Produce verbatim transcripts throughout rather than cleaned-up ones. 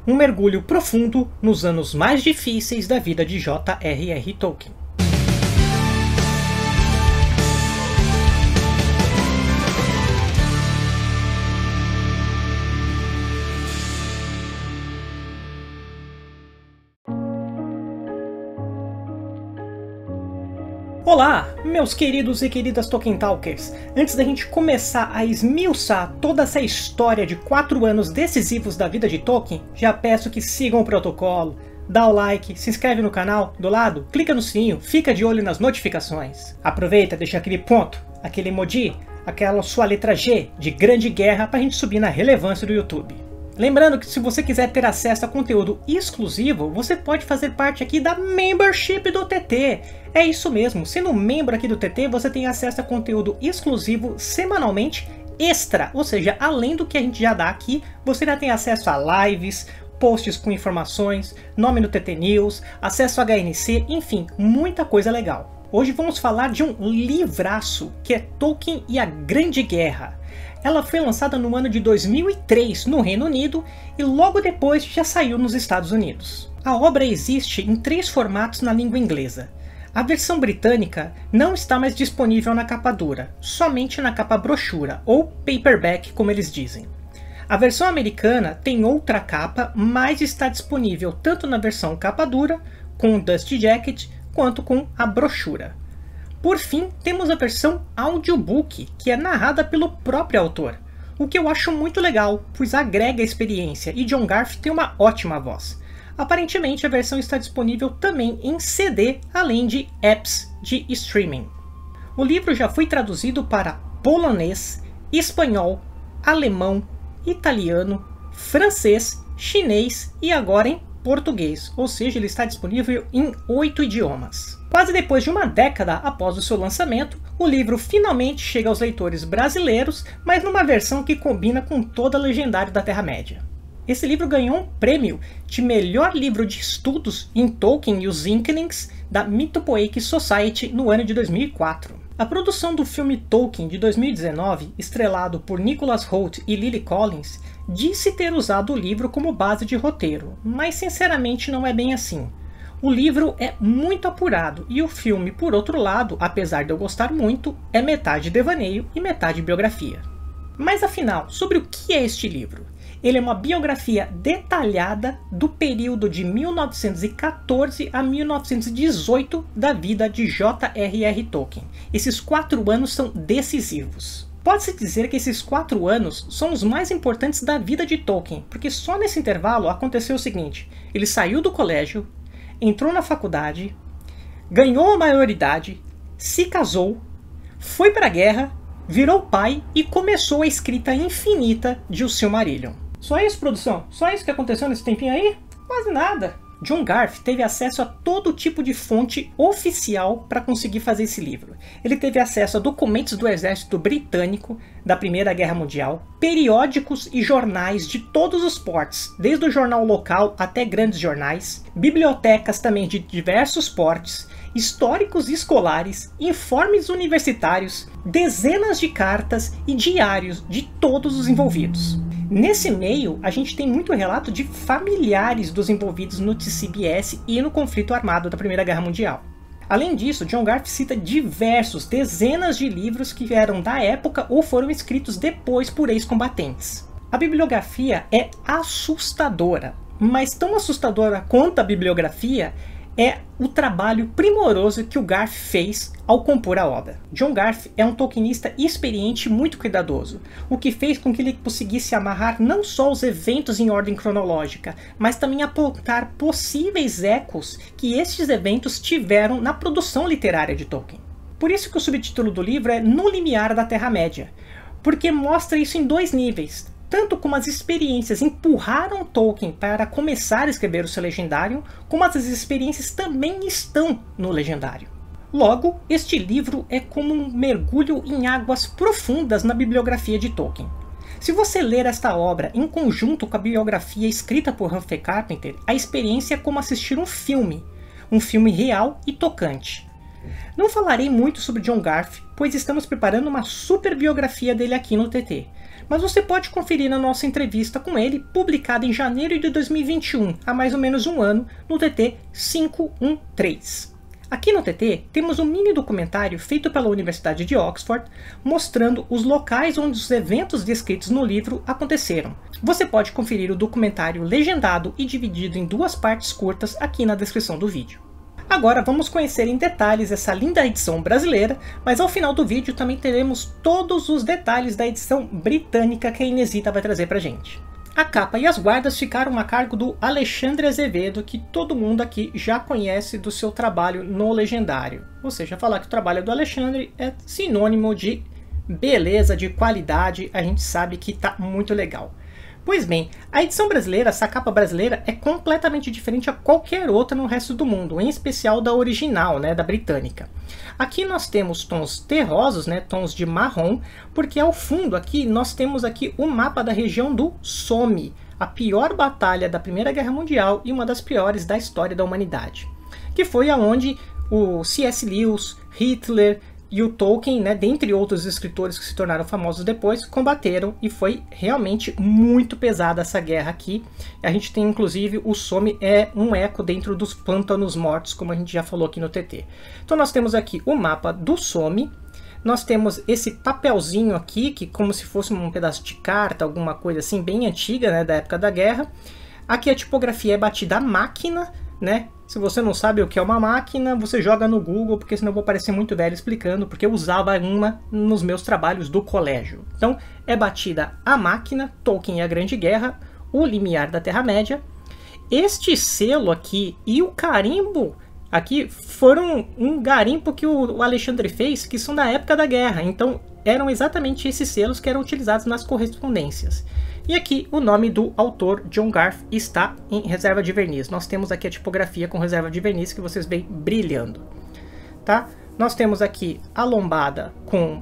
um mergulho profundo nos anos mais difíceis da vida de J R R Tolkien. Olá, meus queridos e queridas Tolkien Talkers! Antes da gente começar a esmiuçar toda essa história de quatro anos decisivos da vida de Tolkien, já peço que sigam o protocolo, dá o like, se inscreve no canal, do lado, clica no sininho, fica de olho nas notificações. Aproveita, deixa aquele ponto, aquele emoji, aquela sua letra G de grande guerra pra gente subir na relevância do YouTube. Lembrando que se você quiser ter acesso a conteúdo exclusivo, você pode fazer parte aqui da Membership do T T. É isso mesmo, sendo membro aqui do T T, você tem acesso a conteúdo exclusivo semanalmente extra. Ou seja, além do que a gente já dá aqui, você já tem acesso a lives, posts com informações, nome no T T News, acesso a H N C, enfim, muita coisa legal. Hoje vamos falar de um livraço, que é Tolkien e a Grande Guerra. Ela foi lançada no ano de dois mil e três no Reino Unido e logo depois já saiu nos Estados Unidos. A obra existe em três formatos na língua inglesa. A versão britânica não está mais disponível na capa dura, somente na capa brochura, ou paperback como eles dizem. A versão americana tem outra capa, mas está disponível tanto na versão capa dura, com o Dust Jacket, quanto com a brochura. Por fim, temos a versão audiobook, que é narrada pelo próprio autor, o que eu acho muito legal, pois agrega experiência e John Garth tem uma ótima voz. Aparentemente a versão está disponível também em C D, além de apps de streaming. O livro já foi traduzido para polonês, espanhol, alemão, italiano, francês, chinês e agora em português, ou seja, ele está disponível em oito idiomas. Quase depois de uma década após o seu lançamento, o livro finalmente chega aos leitores brasileiros, mas numa versão que combina com toda a legendário da Terra-média. Esse livro ganhou um prêmio de melhor livro de estudos em Tolkien e os Inklings da Mythopoeic Society no ano de dois mil e quatro. A produção do filme Tolkien de dois mil e dezenove, estrelado por Nicholas Hoult e Lily Collins, disse ter usado o livro como base de roteiro, mas sinceramente não é bem assim. O livro é muito apurado e o filme, por outro lado, apesar de eu gostar muito, é metade devaneio e metade biografia. Mas afinal, sobre o que é este livro? Ele é uma biografia detalhada do período de mil novecentos e quatorze a mil novecentos e dezoito da vida de J R R Tolkien. Esses quatro anos são decisivos. Pode-se dizer que esses quatro anos são os mais importantes da vida de Tolkien, porque só nesse intervalo aconteceu o seguinte: ele saiu do colégio, entrou na faculdade, ganhou a maioridade, se casou, foi para a guerra, virou pai e começou a escrita infinita de O Silmarillion. Só isso, produção? Só isso que aconteceu nesse tempinho aí? Quase nada. John Garth teve acesso a todo tipo de fonte oficial para conseguir fazer esse livro. Ele teve acesso a documentos do exército britânico da Primeira Guerra Mundial, periódicos e jornais de todos os portes, desde o jornal local até grandes jornais, bibliotecas também de diversos portes, históricos escolares, informes universitários, dezenas de cartas e diários de todos os envolvidos. Nesse meio, a gente tem muito relato de familiares dos envolvidos no T C B S e no conflito armado da Primeira Guerra Mundial. Além disso, John Garth cita diversos, dezenas de livros que eram da época ou foram escritos depois por ex-combatentes. A bibliografia é assustadora, mas tão assustadora quanto a bibliografia é o trabalho primoroso que o Garth fez ao compor a obra. John Garth é um tolkienista experiente e muito cuidadoso, o que fez com que ele conseguisse amarrar não só os eventos em ordem cronológica, mas também apontar possíveis ecos que estes eventos tiveram na produção literária de Tolkien. Por isso que o subtítulo do livro é No Limiar da Terra-média, porque mostra isso em dois níveis. Tanto como as experiências empurraram Tolkien para começar a escrever o seu Legendário, como as experiências também estão no Legendário. Logo, este livro é como um mergulho em águas profundas na bibliografia de Tolkien. Se você ler esta obra em conjunto com a biografia escrita por Humphrey Carpenter, a experiência é como assistir um filme, um filme real e tocante. Não falarei muito sobre John Garth, pois estamos preparando uma super biografia dele aqui no T T, mas você pode conferir na nossa entrevista com ele, publicada em janeiro de dois mil e vinte e um, há mais ou menos um ano, no T T quinhentos e treze. Aqui no T T temos um mini documentário feito pela Universidade de Oxford, mostrando os locais onde os eventos descritos no livro aconteceram. Você pode conferir o documentário legendado e dividido em duas partes curtas aqui na descrição do vídeo. Agora vamos conhecer em detalhes essa linda edição brasileira, mas ao final do vídeo também teremos todos os detalhes da edição britânica que a Inesita vai trazer pra gente. A capa e as guardas ficaram a cargo do Alexandre Azevedo, que todo mundo aqui já conhece do seu trabalho no Legendário. Ou seja, falar que o trabalho do Alexandre é sinônimo de beleza, de qualidade, a gente sabe que tá muito legal. Pois bem, a edição brasileira, essa capa brasileira, é completamente diferente a qualquer outra no resto do mundo, em especial da original, né, da britânica. Aqui nós temos tons terrosos, né, tons de marrom, porque ao fundo aqui nós temos aqui o mapa da região do Somme, a pior batalha da Primeira Guerra Mundial e uma das piores da história da humanidade, que foi aonde o C S Lewis, Hitler e o Tolkien, né, dentre outros escritores que se tornaram famosos depois, combateram, e foi realmente muito pesada essa guerra aqui. A gente tem inclusive o Somme é um eco dentro dos Pântanos Mortos, como a gente já falou aqui no T T. Então nós temos aqui o mapa do Somme, nós temos esse papelzinho aqui, que como se fosse um pedaço de carta, alguma coisa assim, bem antiga, né, da época da guerra. Aqui a tipografia é batida à máquina, né? Se você não sabe o que é uma máquina, você joga no Google, porque senão eu vou parecer muito velho explicando, porque eu usava uma nos meus trabalhos do colégio. Então, é batida a máquina, Tolkien e a Grande Guerra, o limiar da Terra-média. Este selo aqui e o carimbo aqui foram um garimpo que o Alexandre fez, que são da época da guerra. Então, eram exatamente esses selos que eram utilizados nas correspondências. E aqui o nome do autor, John Garth, está em reserva de verniz. Nós temos aqui a tipografia com reserva de verniz que vocês veem brilhando. Tá? Nós temos aqui a lombada com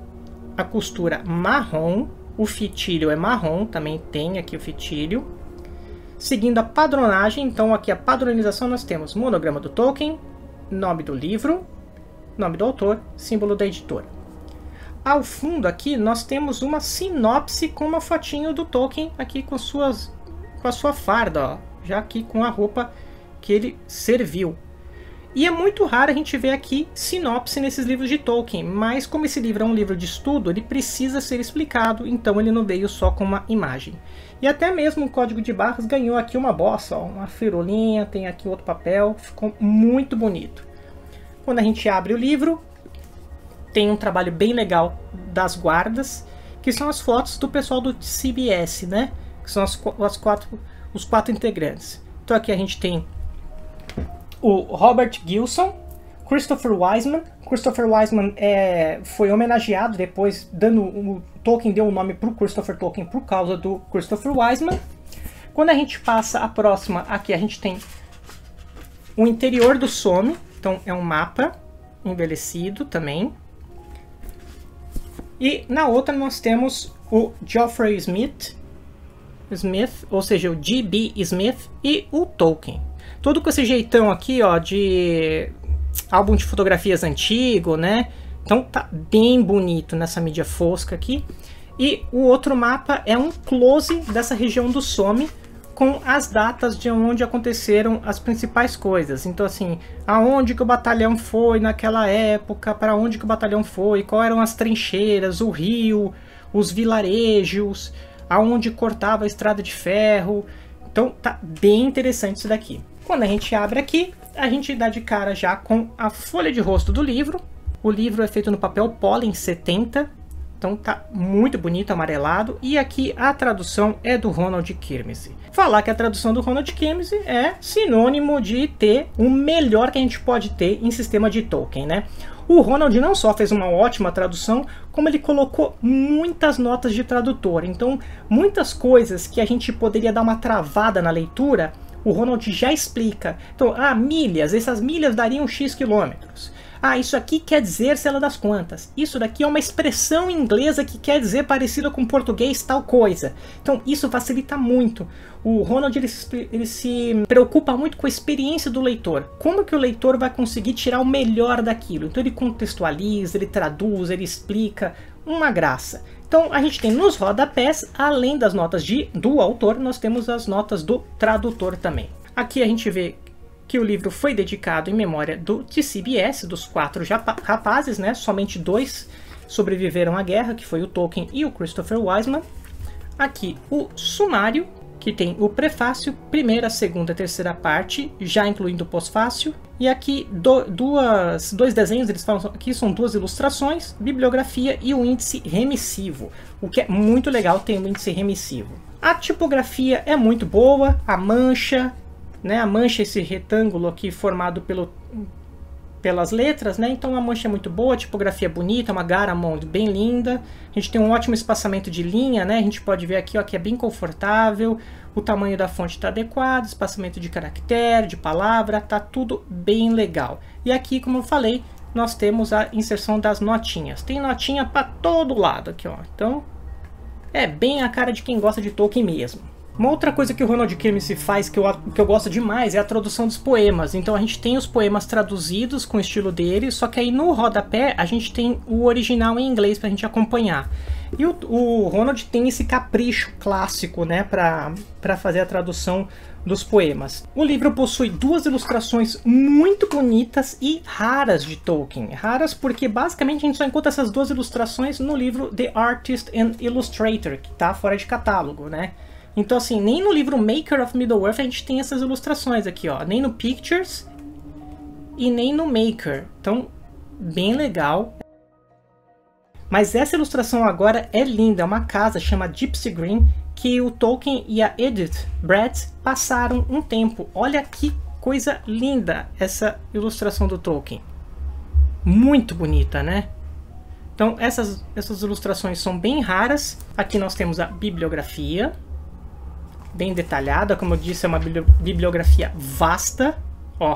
a costura marrom. O fitilho é marrom, também tem aqui o fitilho. Seguindo a padronagem, então aqui a padronização, nós temos monograma do Tolkien, nome do livro, nome do autor, símbolo da editora. Ao fundo aqui nós temos uma sinopse com uma fotinho do Tolkien aqui com, suas, com a sua farda, ó, já aqui com a roupa que ele serviu. E é muito raro a gente ver aqui sinopse nesses livros de Tolkien, mas como esse livro é um livro de estudo, ele precisa ser explicado, então ele não veio só com uma imagem. E até mesmo o Código de Barras ganhou aqui uma bossa, ó, uma firulinha, tem aqui outro papel, ficou muito bonito. Quando a gente abre o livro, tem um trabalho bem legal das guardas, que são as fotos do pessoal do C B S, né? Que são as, as quatro, os quatro integrantes. Então aqui a gente tem o Robert Gilson, Christopher Wiseman. Christopher Wiseman é, foi homenageado depois, dando o Tolkien deu o nome para o Christopher Tolkien por causa do Christopher Wiseman. Quando a gente passa a próxima, aqui a gente tem o interior do Somme, então é um mapa envelhecido também. E na outra nós temos o Geoffrey Smith, Smith, ou seja, o G B Smith e o Tolkien. Todo com esse jeitão aqui, ó, de álbum de fotografias antigo, né? Então tá bem bonito nessa mídia fosca aqui. E o outro mapa é um close dessa região do Somme, com as datas de onde aconteceram as principais coisas. Então assim, aonde que o batalhão foi naquela época, para onde que o batalhão foi, quais eram as trincheiras, o rio, os vilarejos, aonde cortava a estrada de ferro. Então tá bem interessante isso daqui. Quando a gente abre aqui, a gente dá de cara já com a folha de rosto do livro. O livro é feito no papel Pollen setenta. Então tá muito bonito, amarelado. E aqui a tradução é do Ronald Kirmese. Falar que a tradução do Ronald Kirmese é sinônimo de ter o melhor que a gente pode ter em sistema de Tolkien, né? O Ronald não só fez uma ótima tradução, como ele colocou muitas notas de tradutor. Então, muitas coisas que a gente poderia dar uma travada na leitura, o Ronald já explica. Então, ah, milhas, essas milhas dariam X quilômetros. Ah, isso aqui quer dizer sei lá das quantas. Isso daqui é uma expressão inglesa que quer dizer parecida com português tal coisa. Então isso facilita muito. O Ronald ele, ele se preocupa muito com a experiência do leitor. Como que o leitor vai conseguir tirar o melhor daquilo? Então ele contextualiza, ele traduz, ele explica uma graça. Então a gente tem nos rodapés, além das notas de, do autor, nós temos as notas do tradutor também. Aqui a gente vê que o livro foi dedicado em memória do T C B S, dos quatro rapazes, né? Somente dois sobreviveram à guerra, que foi o Tolkien e o Christopher Wiseman. Aqui o sumário, que tem o prefácio, primeira, segunda e terceira parte, já incluindo o pós-fácio. E aqui do, duas, dois desenhos, eles falam aqui são duas ilustrações, bibliografia e o índice remissivo. O que é muito legal, tem o índice remissivo. A tipografia é muito boa, a mancha, né, a mancha, esse retângulo aqui formado pelo, pelas letras, né, então a mancha é muito boa, a tipografia é bonita, uma Garamond bem linda, a gente tem um ótimo espaçamento de linha, né, a gente pode ver aqui ó, que é bem confortável, o tamanho da fonte está adequado, espaçamento de caractere, de palavra, tá tudo bem legal. E aqui, como eu falei, nós temos a inserção das notinhas, tem notinha para todo lado aqui, ó, então é bem a cara de quem gosta de Tolkien mesmo. Uma outra coisa que o Ronald Kirmes faz que eu, que eu gosto demais é a tradução dos poemas. Então a gente tem os poemas traduzidos com o estilo dele, só que aí no rodapé a gente tem o original em inglês pra gente acompanhar. E o, o Ronald tem esse capricho clássico, né, pra, pra fazer a tradução dos poemas. O livro possui duas ilustrações muito bonitas e raras de Tolkien. Raras porque basicamente a gente só encontra essas duas ilustrações no livro The Artist and Illustrator, que tá fora de catálogo, né? Então assim, nem no livro Maker of Middle-earth a gente tem essas ilustrações aqui, ó. Nem no Pictures e nem no Maker. Então, bem legal. Mas essa ilustração agora é linda. É uma casa, chama Gypsy Green, que o Tolkien e a Edith Bratt passaram um tempo. Olha que coisa linda essa ilustração do Tolkien. Muito bonita, né? Então, essas, essas ilustrações são bem raras. Aqui nós temos a bibliografia. Bem detalhada, como eu disse, é uma bibliografia vasta, ó.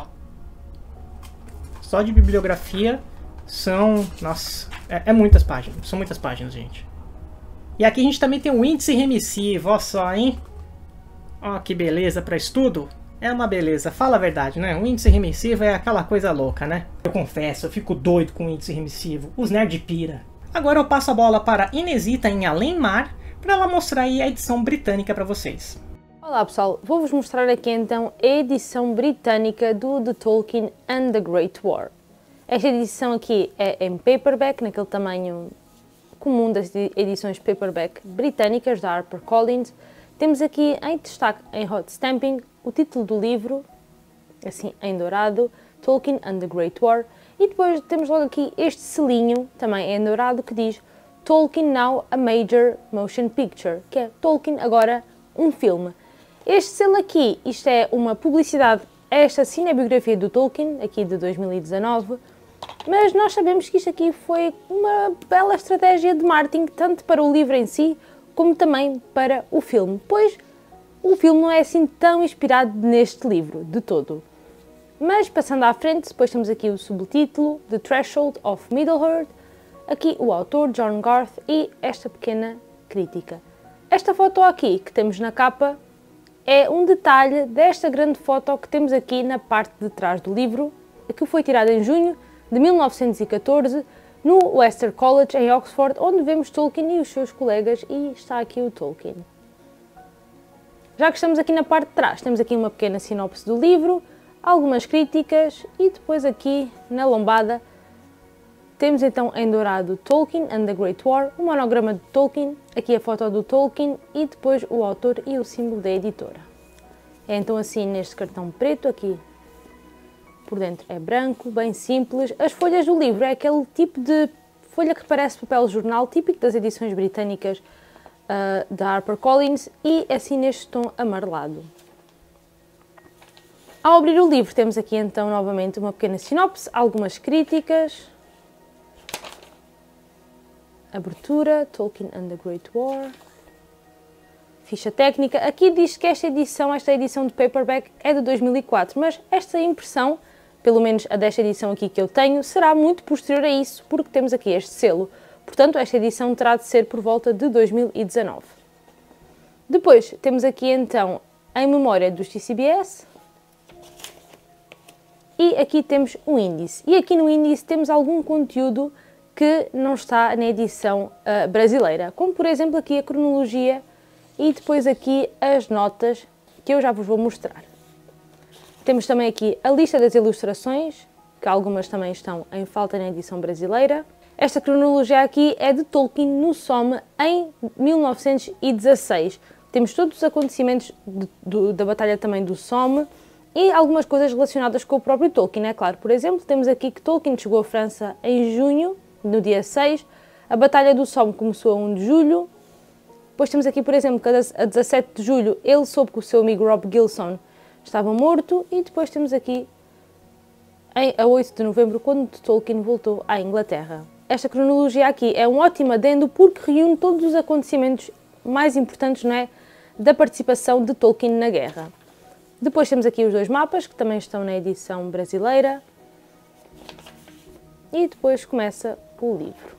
Só de bibliografia são, nossa, é, é muitas páginas, são muitas páginas, gente. E aqui a gente também tem o índice remissivo, ó só, hein? Ó que beleza para estudo. É uma beleza, fala a verdade, né? O índice remissivo é aquela coisa louca, né? Eu confesso, eu fico doido com o índice remissivo, os nerd pira. Agora eu passo a bola para Inesita em Além Mar, para ela mostrar aí a edição britânica para vocês. Olá pessoal, vou-vos mostrar aqui então a edição britânica do The Tolkien and the Great War. Esta edição aqui é em paperback, naquele tamanho comum das edições paperback britânicas da HarperCollins. Temos aqui em destaque em hot stamping o título do livro, assim em dourado, Tolkien and the Great War, e depois temos logo aqui este selinho, também em dourado, que diz Tolkien Now a Major Motion Picture, que é Tolkien agora um filme. Este selo aqui, isto é uma publicidade a esta cinebiografia do Tolkien, aqui de dois mil e dezanove, mas nós sabemos que isto aqui foi uma bela estratégia de marketing, tanto para o livro em si, como também para o filme, pois o filme não é assim tão inspirado neste livro, de todo. Mas passando à frente, depois temos aqui o subtítulo, The Threshold of Middle-earth, aqui o autor, John Garth, e esta pequena crítica. Esta foto aqui, que temos na capa, é um detalhe desta grande foto que temos aqui na parte de trás do livro, que foi tirada em junho de mil novecentos e catorze, no Leicester College, em Oxford, onde vemos Tolkien e os seus colegas, e está aqui o Tolkien. Já que estamos aqui na parte de trás, temos aqui uma pequena sinopse do livro, algumas críticas, e depois aqui na lombada temos então em dourado Tolkien and the Great War, o monograma de Tolkien, aqui a foto do Tolkien e depois o autor e o símbolo da editora. É então assim neste cartão preto, aqui por dentro é branco, bem simples. As folhas do livro é aquele tipo de folha que parece papel de jornal, típico das edições britânicas uh, da HarperCollins, e assim neste tom amarelado. Ao abrir o livro temos aqui então novamente uma pequena sinopse, algumas críticas. Abertura, Tolkien and the Great War, ficha técnica. Aqui diz que esta edição, esta edição de paperback é de dois mil e quatro, mas esta impressão, pelo menos a desta edição aqui que eu tenho, será muito posterior a isso, porque temos aqui este selo. Portanto, esta edição terá de ser por volta de dois mil e dezanove. Depois, temos aqui então, em memória dos T C B S, e aqui temos o índice. E aqui no índice temos algum conteúdo que não está na edição uh, brasileira, como por exemplo aqui a cronologia e depois aqui as notas que eu já vos vou mostrar. Temos também aqui a lista das ilustrações, que algumas também estão em falta na edição brasileira. Esta cronologia aqui é de Tolkien no Somme em mil novecentos e dezasseis. Temos todos os acontecimentos de, de, da Batalha também do Somme e algumas coisas relacionadas com o próprio Tolkien, é claro. Por exemplo, temos aqui que Tolkien chegou à França em junho, no dia seis, a Batalha do Somme começou a um de julho, depois temos aqui, por exemplo, que a dezassete de julho ele soube que o seu amigo Rob Gilson estava morto, e depois temos aqui a oito de novembro, quando Tolkien voltou à Inglaterra. Esta cronologia aqui é um ótimo adendo porque reúne todos os acontecimentos mais importantes, não é, da participação de Tolkien na guerra. Depois temos aqui os dois mapas, que também estão na edição brasileira, e depois começa o livro.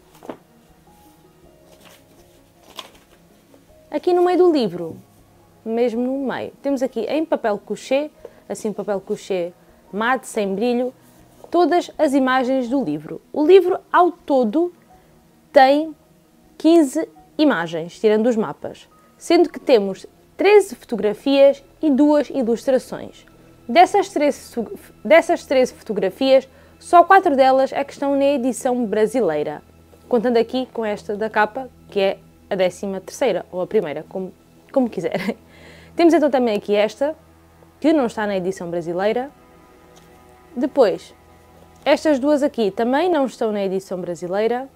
Aqui no meio do livro, mesmo no meio, temos aqui em papel couché, assim papel couché mate, sem brilho, todas as imagens do livro. O livro ao todo tem quinze imagens, tirando os mapas, sendo que temos treze fotografias e duas ilustrações. Dessas treze, dessas treze fotografias, só quatro delas é que estão na edição brasileira, contando aqui com esta da capa, que é a décima terceira, ou a primeira, como, como quiserem. Temos então também aqui esta, que não está na edição brasileira. Depois, estas duas aqui também não estão na edição brasileira.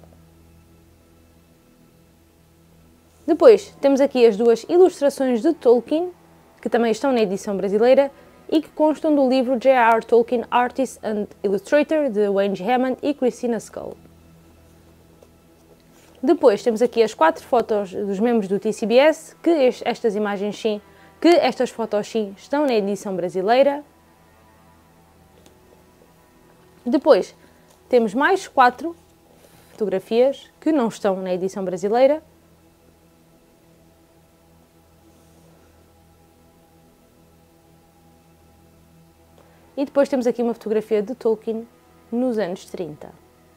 Depois, temos aqui as duas ilustrações de Tolkien, que também estão na edição brasileira, e que constam do livro J R R Tolkien, Artist and Illustrator, de Wayne Hammond e Christina Scull. Depois temos aqui as quatro fotos dos membros do T C B S, que estas imagens sim, que estas fotos sim estão na edição brasileira. Depois temos mais quatro fotografias que não estão na edição brasileira. E depois temos aqui uma fotografia de Tolkien nos anos trinta.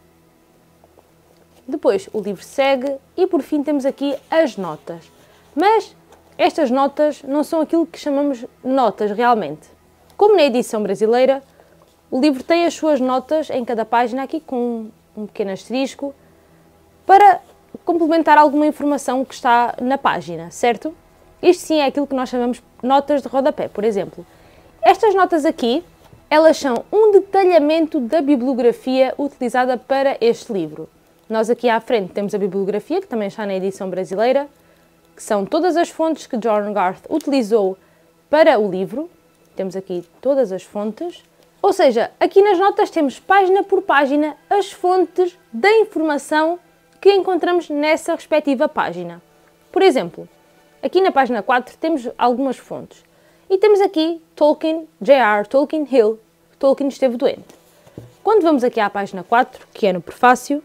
Depois o livro segue e por fim temos aqui as notas. Mas estas notas não são aquilo que chamamos notas realmente. Como na edição brasileira, o livro tem as suas notas em cada página aqui com um pequeno asterisco para complementar alguma informação que está na página, certo? Isto sim é aquilo que nós chamamos notas de rodapé, por exemplo. Estas notas aqui, elas são um detalhamento da bibliografia utilizada para este livro. Nós aqui à frente temos a bibliografia, que também está na edição brasileira, que são todas as fontes que John Garth utilizou para o livro. Temos aqui todas as fontes. Ou seja, aqui nas notas temos página por página as fontes da informação que encontramos nessa respectiva página. Por exemplo, aqui na página quatro temos algumas fontes. E temos aqui Tolkien, J R R Tolkien Hill, Tolkien esteve doente. Quando vamos aqui à página quatro, que é no prefácio,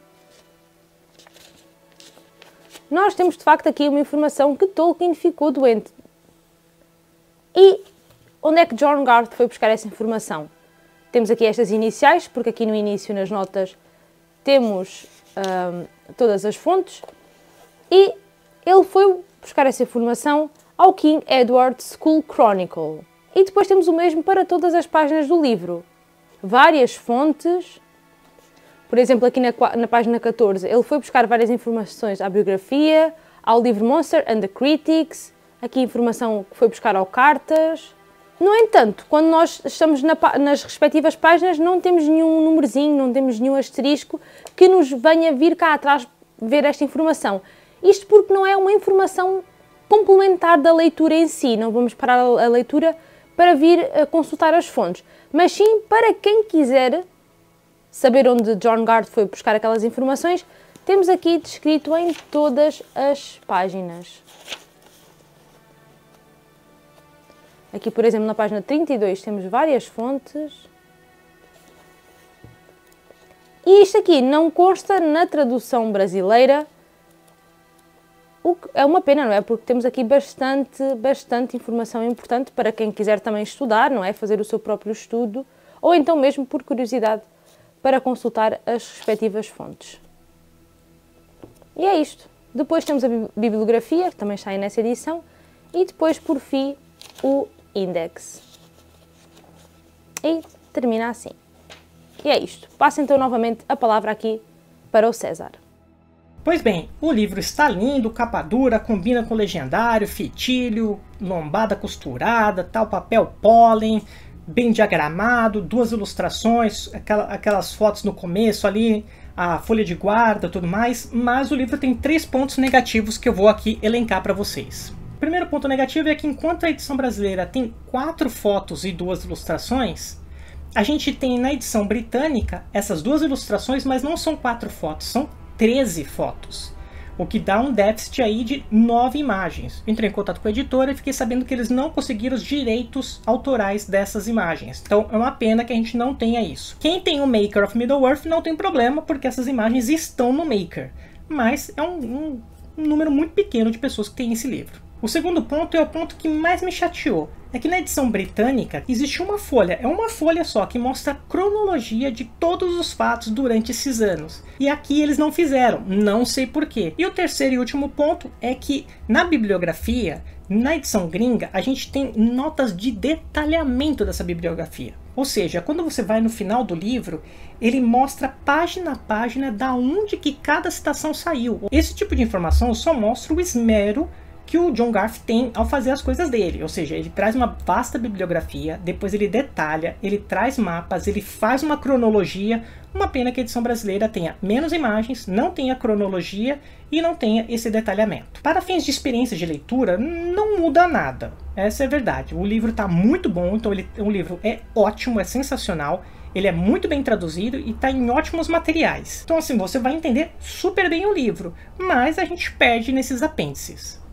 nós temos de facto aqui uma informação que Tolkien ficou doente. E onde é que John Garth foi buscar essa informação? Temos aqui estas iniciais, porque aqui no início, nas notas, temos hum, todas as fontes. E ele foi buscar essa informação ao King Edward School Chronicle. E depois temos o mesmo para todas as páginas do livro. Várias fontes. Por exemplo, aqui na, na página catorze, ele foi buscar várias informações à biografia, ao livro Monster and the Critics. Aqui informação que foi buscar ao Cartas. No entanto, quando nós estamos na, nas respectivas páginas, não temos nenhum numerozinho, não temos nenhum asterisco que nos venha vir cá atrás ver esta informação. Isto porque não é uma informação complementar da leitura em si, não vamos parar a leitura para vir a consultar as fontes, mas sim para quem quiser saber onde John Garth foi buscar aquelas informações, temos aqui descrito em todas as páginas. Aqui, por exemplo, na página trinta e dois temos várias fontes. E isto aqui não consta na tradução brasileira, o que é uma pena, não é? Porque temos aqui bastante, bastante informação importante para quem quiser também estudar, não é? Fazer o seu próprio estudo, ou então mesmo por curiosidade, para consultar as respectivas fontes. E é isto. Depois temos a bibliografia, que também está aí nessa edição, e depois, por fim, o index. E termina assim. E é isto. Passo então novamente a palavra aqui para o César. Pois bem, o livro está lindo, capa dura, combina com legendário, fitilho, lombada costurada, tal papel pólen, bem diagramado, duas ilustrações, aquela, aquelas fotos no começo ali, a folha de guarda, tudo mais, mas o livro tem três pontos negativos que eu vou aqui elencar para vocês. O primeiro ponto negativo é que enquanto a edição brasileira tem quatro fotos e duas ilustrações, a gente tem na edição britânica essas duas ilustrações, mas não são quatro fotos, são treze fotos. O que dá um déficit aí de nove imagens. Entrei em contato com a editora e fiquei sabendo que eles não conseguiram os direitos autorais dessas imagens. Então é uma pena que a gente não tenha isso. Quem tem o Maker of Middle-earth não tem problema, porque essas imagens estão no Maker. Mas é um, um, um número muito pequeno de pessoas que têm esse livro. O segundo ponto é o ponto que mais me chateou. É que na edição britânica existe uma folha, é uma folha só, que mostra a cronologia de todos os fatos durante esses anos. E aqui eles não fizeram, não sei porquê. E o terceiro e último ponto é que na bibliografia, na edição gringa, a gente tem notas de detalhamento dessa bibliografia. Ou seja, quando você vai no final do livro, ele mostra página a página da onde que cada citação saiu. Esse tipo de informação só mostra o esmero que o John Garth tem ao fazer as coisas dele, ou seja, ele traz uma vasta bibliografia, depois ele detalha, ele traz mapas, ele faz uma cronologia. Uma pena que a edição brasileira tenha menos imagens, não tenha cronologia e não tenha esse detalhamento. Para fins de experiência de leitura, não muda nada, essa é a verdade. O livro está muito bom, então ele, o livro é ótimo, é sensacional, ele é muito bem traduzido e está em ótimos materiais. Então assim, você vai entender super bem o livro, mas a gente perde nesses apêndices.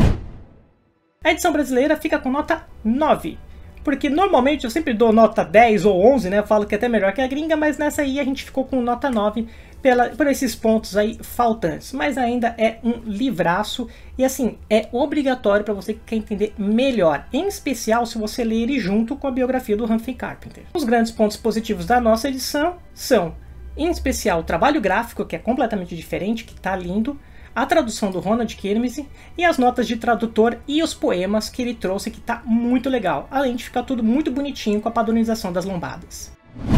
A edição brasileira fica com nota nove, porque normalmente eu sempre dou nota dez ou onze, né? Eu falo que é até melhor que a gringa, mas nessa aí a gente ficou com nota nove pela, por esses pontos aí faltantes. Mas ainda é um livraço e assim, é obrigatório para você que quer entender melhor, em especial se você ler ele junto com a biografia do Humphrey Carpenter. Os grandes pontos positivos da nossa edição são, em especial, o trabalho gráfico, que é completamente diferente, que está lindo, a tradução do Ronald Kirmese e as notas de tradutor e os poemas que ele trouxe, que tá muito legal, além de ficar tudo muito bonitinho com a padronização das lombadas.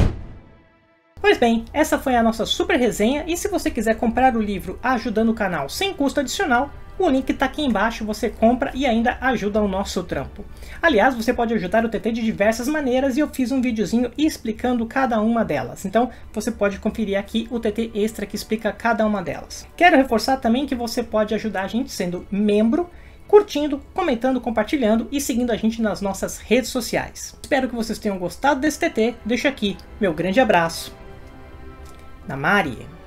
Pois bem, essa foi a nossa super resenha, e se você quiser comprar o livro ajudando o canal sem custo adicional, o link está aqui embaixo, você compra e ainda ajuda o nosso trampo. Aliás, você pode ajudar o T T de diversas maneiras e eu fiz um videozinho explicando cada uma delas. Então você pode conferir aqui o T T extra que explica cada uma delas. Quero reforçar também que você pode ajudar a gente sendo membro, curtindo, comentando, compartilhando e seguindo a gente nas nossas redes sociais. Espero que vocês tenham gostado desse T T. Deixo aqui meu grande abraço. Namari!